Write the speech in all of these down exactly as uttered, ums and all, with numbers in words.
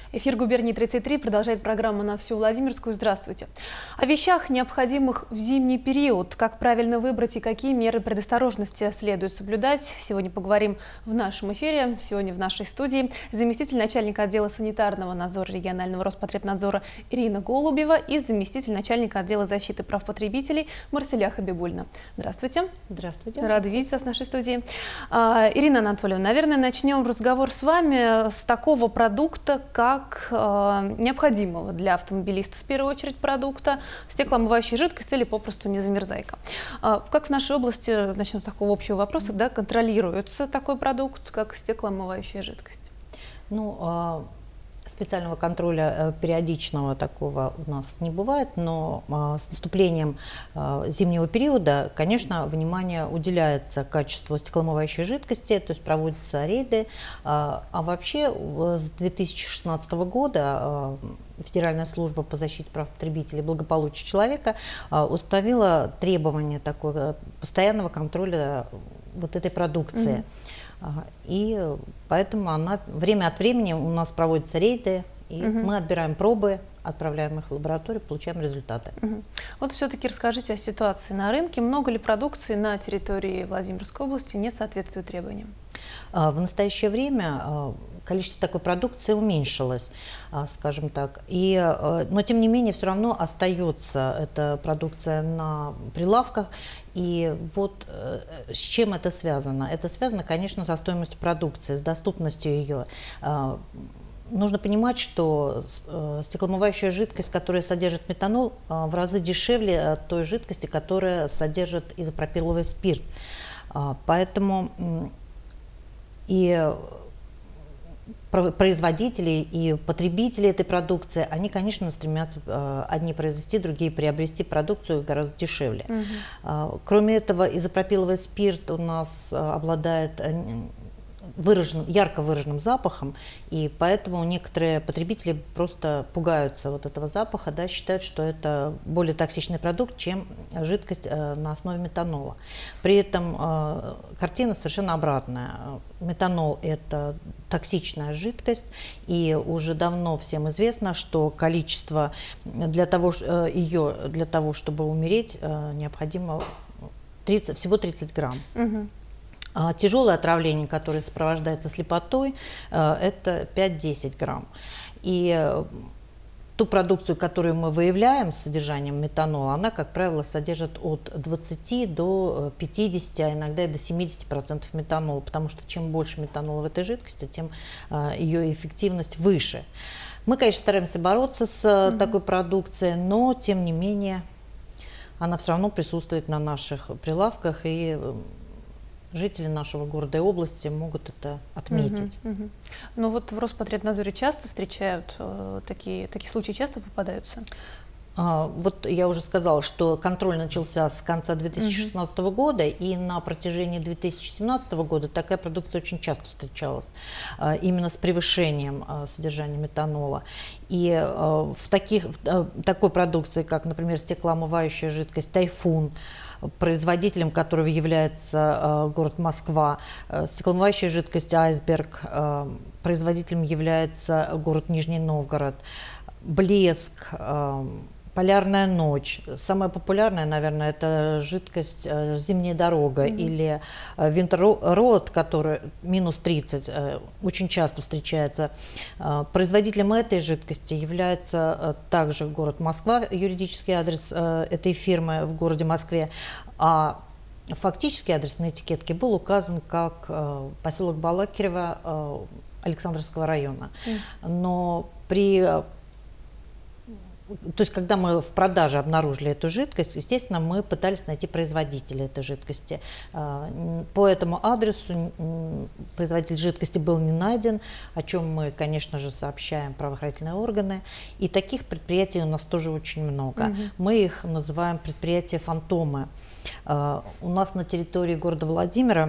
Эфир «Губернии тридцать три» продолжает программа «На всю Владимирскую». Здравствуйте. О вещах, необходимых в зимний период, как правильно выбрать и какие меры предосторожности следует соблюдать. Сегодня поговорим в нашем эфире. Сегодня в нашей студии заместитель начальника отдела санитарного надзора регионального Роспотребнадзора Ирина Голубева и заместитель начальника отдела защиты прав потребителей Марселя Хабибульна. Здравствуйте. Здравствуйте. Рада видеть вас в нашей студии. А, Ирина Анатольевна, наверное, начнем разговор с вами с такого продукта, как как э, необходимого для автомобилистов в первую очередь продукта, стеклоомывающая жидкость или попросту незамерзайка. Э, как в нашей области, начнем с такого общего вопроса, да, контролируется такой продукт, как стеклоомывающая жидкость? Ну, э, специального контроля э, периодичного такого у нас не бывает, но э, с наступлением э, зимнего периода, конечно, внимание уделяется качеству стеклоомывающей жидкости, то есть проводятся рейды. Э, а вообще с две тысячи шестнадцатого года э, Федеральная служба по защите прав потребителей и благополучия человека э, установила требования такого постоянного контроля вот этой продукции. Mm-hmm. И поэтому она время от времени у нас проводятся рейды, и угу. мы отбираем пробы, отправляем их в лабораторию, получаем результаты. Угу. Вот все-таки расскажите о ситуации на рынке. Много ли продукции на территории Владимирской области не соответствует требованиям? В настоящее время количество такой продукции уменьшилось, скажем так. И, но тем не менее все равно остается эта продукция на прилавках. И вот с чем это связано? Это связано, конечно, со стоимостью продукции, с доступностью ее. Нужно понимать, что стеклоомывающая жидкость, которая содержит метанол, в разы дешевле той жидкости, которая содержит изопропиловый спирт. Поэтому и производители и потребители этой продукции, они, конечно, стремятся одни произвести, другие приобрести продукцию гораздо дешевле. Угу. Кроме этого, изопропиловый спирт у нас обладает выраженным, ярко выраженным запахом, и поэтому некоторые потребители просто пугаются вот этого запаха, да, считают, что это более токсичный продукт, чем жидкость э, на основе метанола. При этом э, картина совершенно обратная. Метанол – это токсичная жидкость, и уже давно всем известно, что количество для того, э, ее для того, чтобы умереть, э, необходимо тридцать, всего тридцать грамм. Угу. Тяжелое отравление, которое сопровождается слепотой, это пять-десять грамм. И ту продукцию, которую мы выявляем с содержанием метанола, она, как правило, содержит от двадцати до пятидесяти, а иногда и до семидесяти процентов метанола, потому что чем больше метанола в этой жидкости, тем ее эффективность выше. Мы, конечно, стараемся бороться с mm-hmm. такой продукцией, но, тем не менее, она все равно присутствует на наших прилавках, и жители нашего города и области могут это отметить. Угу, угу. Но вот в Роспотребнадзоре часто встречают э, такие, такие случаи, часто попадаются? А, вот я уже сказала, что контроль начался с конца две тысячи шестнадцатого угу. года, и на протяжении две тысячи семнадцатого года такая продукция очень часто встречалась, а, именно с превышением а, содержания метанола. И а, в, таких, в а, такой продукции, как, например, стеклоомывающая жидкость «Тайфун», производителем которого является э, город Москва, э, стеклоомывающая жидкость «Айсберг», э, производителем является город Нижний Новгород, «Блеск», э, «Полярная ночь». Самая популярная, наверное, это жидкость э, «Зимняя дорога» mm-hmm. или э, «Винтер-Род», который минус тридцать, э, очень часто встречается. Э, производителем этой жидкости является э, также город Москва, юридический адрес э, этой фирмы в городе Москве, а фактический адрес на этикетке был указан как э, поселок Балакирево э, Александровского района. Mm-hmm. Но при То есть, когда мы в продаже обнаружили эту жидкость, естественно, мы пытались найти производителя этой жидкости. По этому адресу производитель жидкости был не найден, о чем мы, конечно же, сообщаем правоохранительные органы. И таких предприятий у нас тоже очень много. Угу. Мы их называем предприятия-фантомы. У нас на территории города Владимира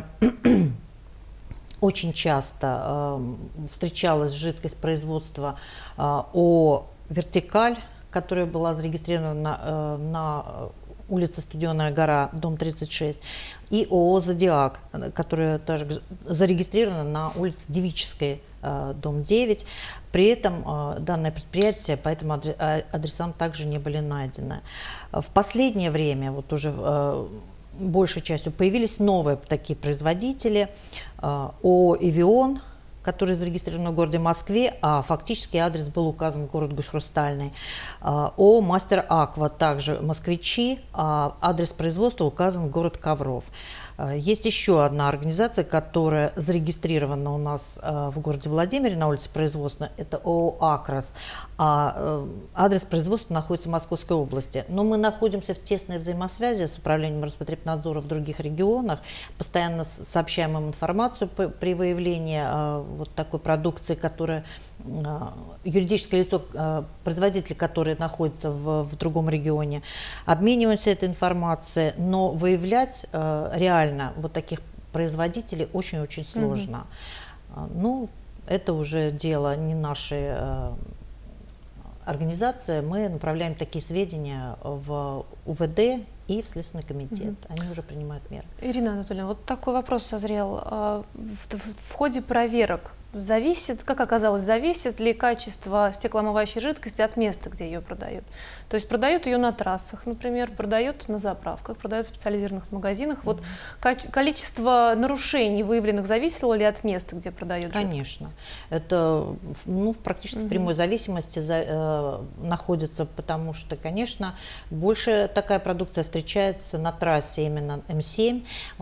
очень часто встречалась жидкость производства ООО «Вертикаль», которая была зарегистрирована на, на улица Студеная гора, дом тридцать шесть, и ООО «Зодиак», которая также зарегистрирована на улице Девической, дом девять. При этом данное предприятие по этим адресам также не были найдены. В последнее время, вот уже большей частью, появились новые такие производители. ООО «Эвион», который зарегистрирован в городе Москве, а фактически адрес был указан в город Гусь-Хрустальный. ООО «Мастер Аква», также москвичи, а адрес производства указан в город Ковров. Есть еще одна организация, которая зарегистрирована у нас в городе Владимире на улице Производственной, это ООО «Акрос», а адрес производства находится в Московской области. Но мы находимся в тесной взаимосвязи с управлением Роспотребнадзора в других регионах, постоянно сообщаем им информацию при выявлении вот такой продукции, которая юридическое лицо, производитель, который находится в, в другом регионе, обмениваемся этой информацией, но выявлять реально вот таких производителей очень-очень сложно. Mm-hmm. Ну, это уже дело не нашей организации, мы направляем такие сведения в УВД и в Следственный комитет. Угу. Они уже принимают меры. Ирина Анатольевна, вот такой вопрос созрел. В, в, в ходе проверок зависит, как оказалось, зависит ли качество стеклоомывающей жидкости от места, где ее продают? То есть продают ее на трассах, например, продают на заправках, продают в специализированных магазинах. Вот mm-hmm. количество нарушений выявленных зависело ли от места, где продают жидкость? Конечно. Это ну, практически mm-hmm. в прямой зависимости за, э, находится, потому что, конечно, больше такая продукция встречается на трассе именно М семь,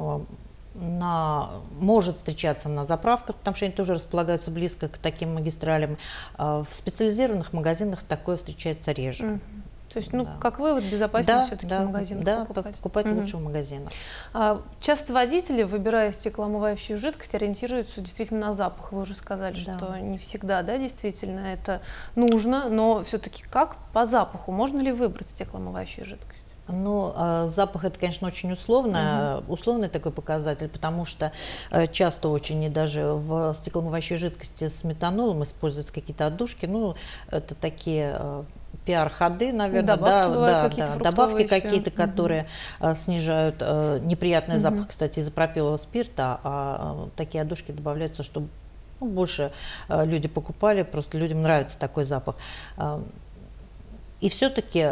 на, может встречаться на заправках, потому что они тоже располагаются близко к таким магистралям. В специализированных магазинах такое встречается реже. Mm-hmm. То есть, ну, да. как вывод, безопаснее да, все-таки да, в магазинах да, покупать. покупать угу. лучше в магазинах. А, часто водители, выбирая стеклоомывающую жидкость, ориентируются действительно на запах. Вы уже сказали, да. что не всегда, да, действительно это нужно, но все-таки как по запаху? Можно ли выбрать стеклоомывающую жидкость? Ну, запах это, конечно, очень условно, угу. условный такой показатель, потому что часто очень и даже в стеклоомывающей жидкости с метанолом используются какие-то отдушки, ну, это такие пиар-ходы, наверное, добавки да, бывают, да, какие-то да, добавки еще. какие-то, которые угу. снижают неприятный угу. запах, кстати, изопропилового спирта, а такие отдушки добавляются, чтобы ну, больше люди покупали, просто людям нравится такой запах. И все-таки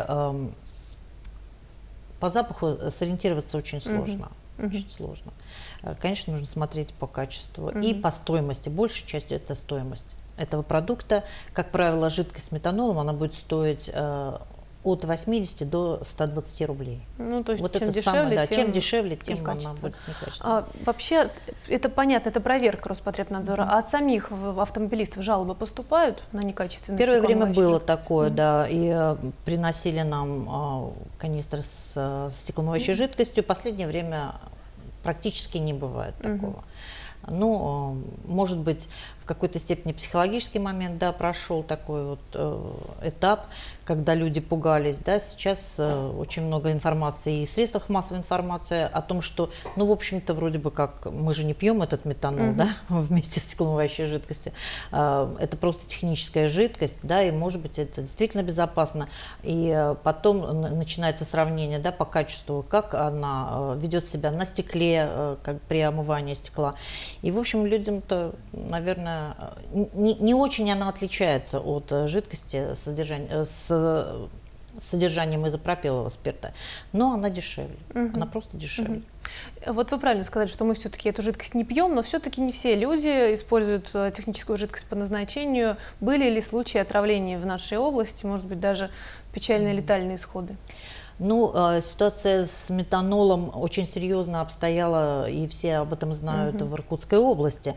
по запаху сориентироваться очень сложно. Uh-huh. Очень uh-huh. сложно. Конечно, нужно смотреть по качеству uh-huh. и по стоимости. Большей частью это стоимость этого продукта. Как правило, жидкость с метанолом она будет стоить э, от восьмидесяти до ста двадцати рублей. Ну, то есть вот чем это дешевле, самое, да, тем, чем дешевле, тем она качество. будет некачественной. А, вообще, это понятно, это проверка Роспотребнадзора. Mm-hmm. А от самих автомобилистов жалобы поступают на некачественность? Первое время было жидкость? такое, mm-hmm. да, и э, приносили нам э, канистры с э, стеклоомывающей mm-hmm. жидкостью. Последнее время практически не бывает mm-hmm. такого. Ну, может быть, в какой-то степени психологический момент, да, прошел такой вот э, этап, когда люди пугались, да, сейчас э, очень много информации и в средствах массовой информации о том, что, ну, в общем-то, вроде бы как, мы же не пьем этот метанол, mm-hmm. да, вместе с стеклоомывающей жидкостью, э, это просто техническая жидкость, да, и, может быть, это действительно безопасно, и э, потом начинается сравнение, да, по качеству, как она э, ведет себя на стекле, э, как при омывании стекла, и, в общем, людям-то, наверное, Не, не очень она отличается от жидкости с, содержанием, с содержанием изопропилового спирта, но она дешевле, угу. она просто дешевле. Угу. Вот вы правильно сказали, что мы все-таки эту жидкость не пьем, но все-таки не все люди используют техническую жидкость по назначению. Были ли случаи отравления в нашей области, может быть, даже печальные летальные исходы? Ну, ситуация с метанолом очень серьезно обстояла, и все об этом знают угу. в Иркутской области.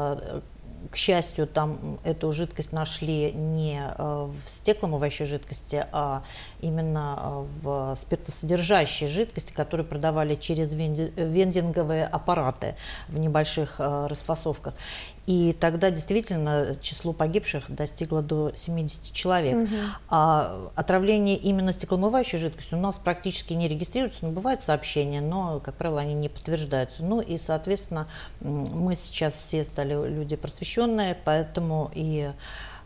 К счастью, там эту жидкость нашли не в стеклоомывающей жидкости, а именно в спиртосодержащей жидкости, которые продавали через вендинговые аппараты в небольших расфасовках. И тогда действительно число погибших достигло до семидесяти человек. Угу. А отравление именно стеклоомывающей жидкостью у нас практически не регистрируется, но бывают сообщения, но, как правило, они не подтверждаются. Ну и, соответственно, мы сейчас все стали люди просвещенные, поэтому и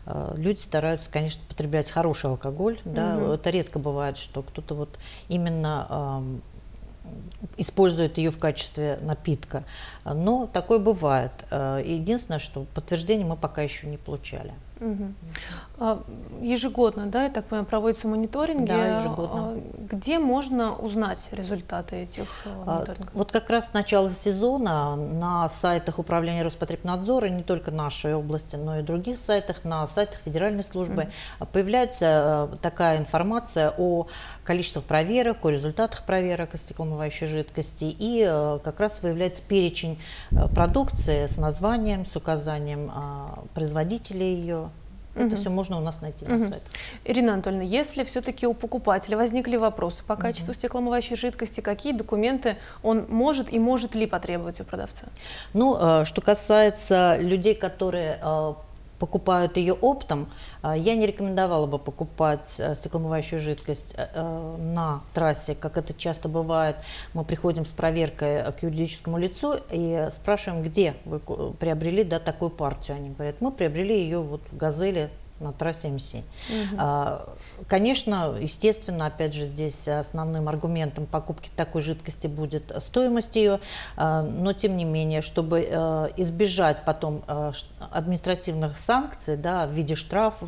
люди стараются, конечно, потреблять хороший алкоголь. Да? Угу. Это редко бывает, что кто-то вот именно использует ее в качестве напитка. Но такое бывает. Единственное, что подтверждение мы пока еще не получали. Угу. А, ежегодно, да, я так понимаю, проводятся мониторинги. Да, ежегодно. Где можно узнать результаты этих мониторингов? Вот как раз с начала сезона на сайтах Управления Роспотребнадзора, не только нашей области, но и других сайтах, на сайтах Федеральной службы mm-hmm. появляется такая информация о количестве проверок, о результатах проверок стеклоомывающей жидкости, и как раз выявляется перечень продукции с названием, с указанием производителей ее. Это угу. все можно у нас найти на угу. сайте. Ирина Анатольевна, если все-таки у покупателя возникли вопросы по качеству угу. стеклоомывающей жидкости, какие документы он может и может ли потребовать у продавца? Ну, что касается людей, которые покупают ее оптом, я не рекомендовала бы покупать стеклоомывающую жидкость на трассе, как это часто бывает. Мы приходим с проверкой к юридическому лицу и спрашиваем, где вы приобрели, да, такую партию. Они говорят, мы приобрели ее вот в «Газели» на трассе эм си. Угу. Конечно, естественно, опять же, здесь основным аргументом покупки такой жидкости будет стоимость ее, но тем не менее, чтобы избежать потом административных санкций, да, в виде штрафов,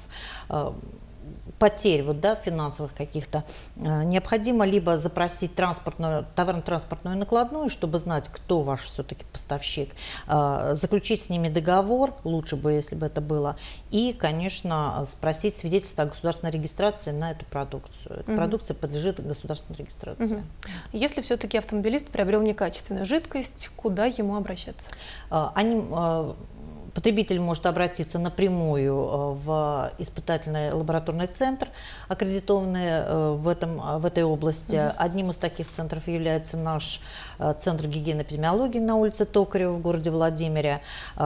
потерь вот, да, финансовых каких-то, необходимо либо запросить транспортную, товарно-транспортную накладную, чтобы знать, кто ваш все-таки поставщик, заключить с ними договор, лучше бы, если бы это было, и, конечно, спросить свидетельство о государственной регистрации на эту продукцию. Эта угу. продукция подлежит государственной регистрации. Угу. Если все-таки автомобилист приобрел некачественную жидкость, куда ему обращаться? Они... Потребитель может обратиться напрямую в испытательный лабораторный центр, аккредитованный в, этом, в этой области. Mm-hmm. Одним из таких центров является наш Центр гигиены и эпидемиологии на улице Токарева в городе Владимире.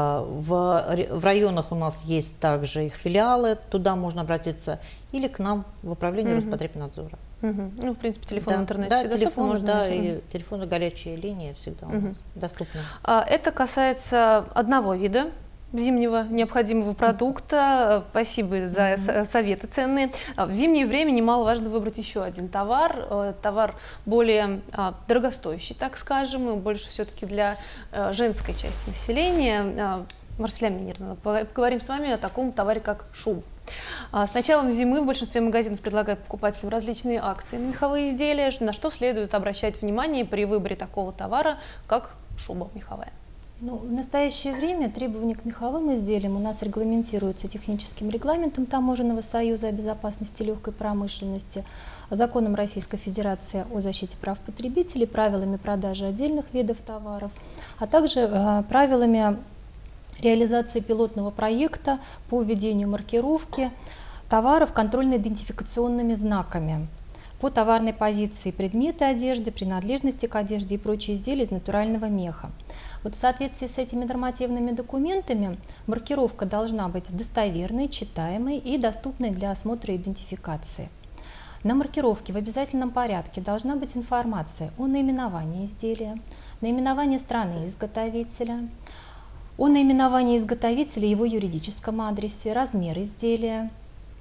В, в районах у нас есть также их филиалы, туда можно обратиться, или к нам в управление mm-hmm. Роспотребнадзора. Угу. Ну, в принципе, телефон да, в интернете да, всегда телефон, доступен, да, можно и телефоны, горячие линии всегда у нас доступны. Это касается одного вида зимнего необходимого продукта. Спасибо за mm-hmm. советы ценные. В зимнее время немаловажно выбрать еще один товар. Товар более дорогостоящий, так скажем, и больше все-таки для женской части населения. Марселя Минерна, поговорим с вами о таком товаре, как шуба. С началом зимы в большинстве магазинов предлагают покупателям различные акции на меховые изделия. На что следует обращать внимание при выборе такого товара, как шуба меховая? Ну, в настоящее время требования к меховым изделиям у нас регламентируются техническим регламентом Таможенного союза о безопасности легкой промышленности, законом Российской Федерации о защите прав потребителей, правилами продажи отдельных видов товаров, а также э, правилами реализации пилотного проекта по введению маркировки товаров контрольно-идентификационными знаками по товарной позиции предметы одежды, принадлежности к одежде и прочие изделия из натурального меха. Вот в соответствии с этими нормативными документами маркировка должна быть достоверной, читаемой и доступной для осмотра и идентификации. На маркировке в обязательном порядке должна быть информация о наименовании изделия, наименовании страны изготовителя, о наименовании изготовителя, его юридическом адресе, размер изделия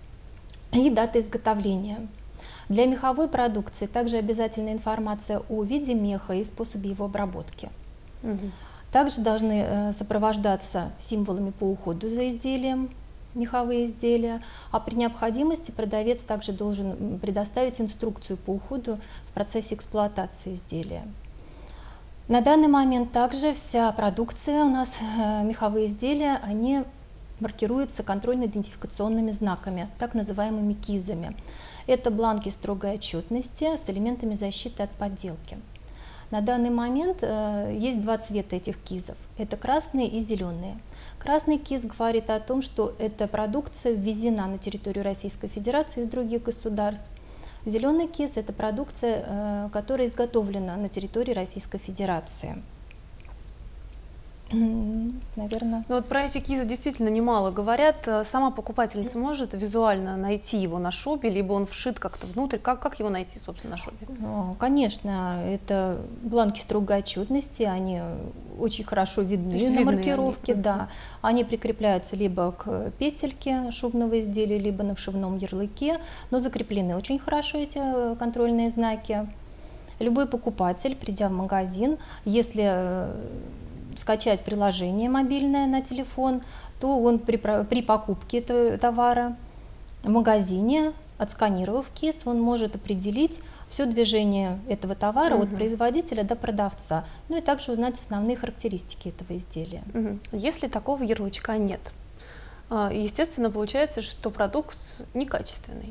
и дата изготовления. Для меховой продукции также обязательна информация о виде меха и способе его обработки. Угу. Также должны э, сопровождаться символами по уходу за изделием, меховые изделия, а при необходимости продавец также должен предоставить инструкцию по уходу в процессе эксплуатации изделия. На данный момент также вся продукция у нас, э, меховые изделия, они маркируются контрольно-идентификационными знаками, так называемыми КИЗами. Это бланки строгой отчетности с элементами защиты от подделки. На данный момент э, есть два цвета этих КИЗов. Это красные и зеленые. Красный КИЗ говорит о том, что эта продукция ввезена на территорию Российской Федерации из других государств. Зеленый КИЗ – это продукция, э, которая изготовлена на территории Российской Федерации. наверное. Ну вот про эти кизы действительно немало говорят. Сама покупательница может визуально найти его на шубе, либо он вшит как-то внутрь? Как, как его найти, собственно, на шубе? Ну, конечно, это бланки строгой отчетности, они очень хорошо видны на видны маркировке. Они. Да. Они прикрепляются либо к петельке шубного изделия, либо на вшивном ярлыке, но закреплены очень хорошо эти контрольные знаки. Любой покупатель, придя в магазин, если скачать приложение мобильное на телефон, то он при, при покупке этого товара в магазине, отсканировав кис, он может определить все движение этого товара угу. от производителя до продавца, ну и также узнать основные характеристики этого изделия. Угу. Если такого ярлычка нет, естественно, получается, что продукт некачественный.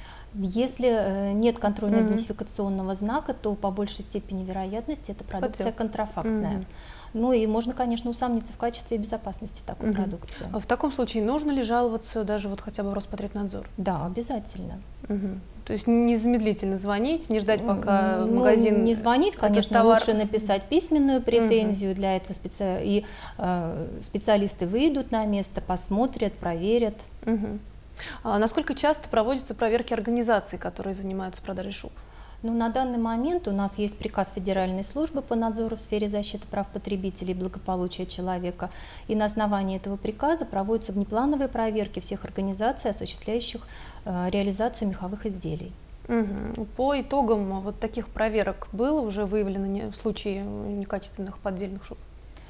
Если нет контрольно-идентификационного mm-hmm. знака, то по большей степени вероятности это продукция Подтек. контрафактная. Mm-hmm. Ну и можно, конечно, усомниться в качестве и безопасности такой mm-hmm. продукции. А в таком случае нужно ли жаловаться даже вот хотя бы в Роспотребнадзор? Да, обязательно. Mm-hmm. То есть незамедлительно звонить, не ждать, пока ну, магазин... Не звонить, конечно, товар... лучше написать письменную претензию. Mm-hmm. Для этого специ... и э, специалисты выйдут на место, посмотрят, проверят. Mm-hmm. А насколько часто проводятся проверки организаций, которые занимаются продажей шуб? Ну, на данный момент у нас есть приказ Федеральной службы по надзору в сфере защиты прав потребителей и благополучия человека. И на основании этого приказа проводятся внеплановые проверки всех организаций, осуществляющих э, реализацию меховых изделий. Угу. По итогам вот таких проверок было уже выявлено случаи некачественных поддельных шуб?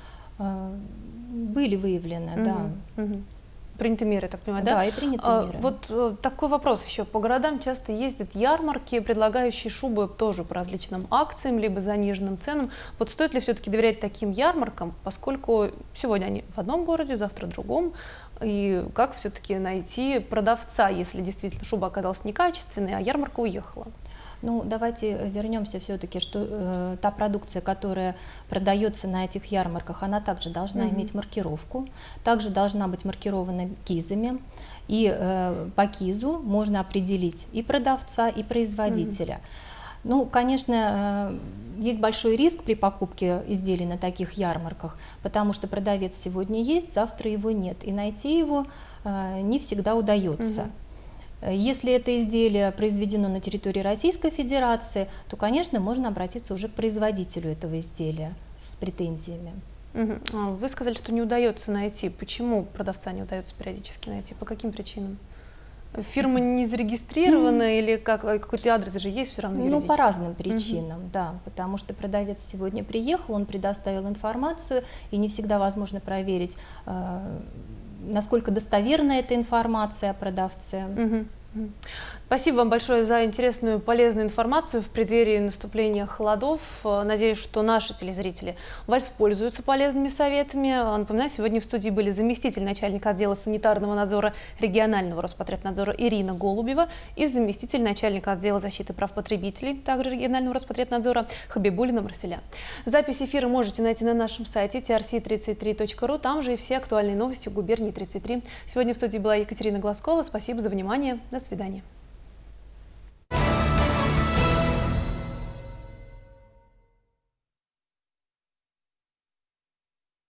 Э, были выявлены, угу. да. Угу. Приняты меры, так понимаю, да? Да, и приняты а, меры. Вот а, такой вопрос еще. По городам часто ездят ярмарки, предлагающие шубы тоже по различным акциям, либо заниженным ценам. Вот стоит ли все-таки доверять таким ярмаркам, поскольку сегодня они в одном городе, завтра в другом, и как все-таки найти продавца, если действительно шуба оказалась некачественной, а ярмарка уехала? Ну, давайте вернемся все-таки, что э, та продукция, которая продается на этих ярмарках, она также должна mm-hmm. иметь маркировку, также должна быть маркирована кизами, и э, по кизу можно определить и продавца, и производителя. Mm-hmm. Ну, конечно, э, есть большой риск при покупке изделий на таких ярмарках, потому что продавец сегодня есть, завтра его нет, и найти его э, не всегда удается. Mm-hmm. Если это изделие произведено на территории Российской Федерации, то, конечно, можно обратиться уже к производителю этого изделия с претензиями. Угу. Вы сказали, что не удается найти. Почему продавца не удается периодически найти? По каким причинам? Фирма не зарегистрирована mm. или как, какой-то адрес же есть все равно? Ну, по разным причинам, mm-hmm. да. Потому что продавец сегодня приехал, он предоставил информацию, и не всегда возможно проверить, э, насколько достоверна эта информация о продавце. Mm-hmm. Спасибо вам большое за интересную, полезную информацию в преддверии наступления холодов. Надеюсь, что наши телезрители воспользуются полезными советами. Напоминаю, сегодня в студии были заместитель начальника отдела санитарного надзора регионального Роспотребнадзора Ирина Голубева и заместитель начальника отдела защиты прав потребителей, также регионального Роспотребнадзора, Хабибуллина Марселя. Запись эфира можете найти на нашем сайте ти ар си тридцать три точка ру, там же и все актуальные новости губернии тридцать три. Сегодня в студии была Екатерина Глазкова. Спасибо за внимание. До свидания.